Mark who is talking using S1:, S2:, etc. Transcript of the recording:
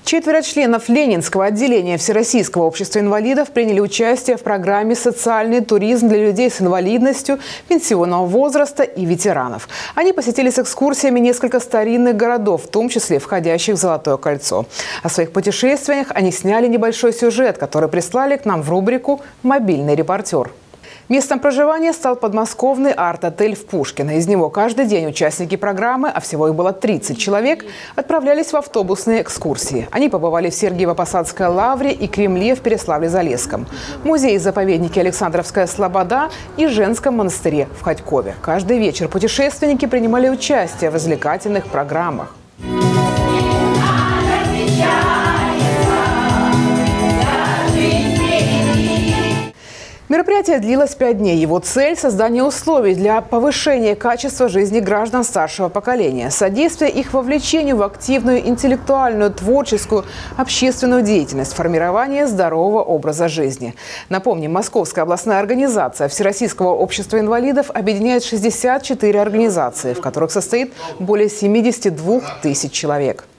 S1: 4 членов Ленинского отделения Всероссийского общества инвалидов приняли участие в программе «Социальный туризм для людей с инвалидностью, пенсионного возраста и ветеранов». Они посетили с экскурсиями несколько старинных городов, в том числе входящих в Золотое кольцо. О своих путешествиях они сняли небольшой сюжет, который прислали к нам в рубрику «Мобильный репортер». Местом проживания стал подмосковный арт-отель в Пушкино. Из него каждый день участники программы, а всего их было 30 человек, отправлялись в автобусные экскурсии. Они побывали в Сергиево-Посадской лавре и Кремле в Переславле-Залесском, музее-заповеднике Александровская Слобода и женском монастыре в Ходькове. Каждый вечер путешественники принимали участие в развлекательных программах. Мероприятие длилось 5 дней. Его цель – создание условий для повышения качества жизни граждан старшего поколения, содействие их вовлечению в активную интеллектуальную, творческую, общественную деятельность, формирование здорового образа жизни. Напомним, Московская областная организация Всероссийского общества инвалидов объединяет 64 организации, в которых состоит более 72 тысяч человек.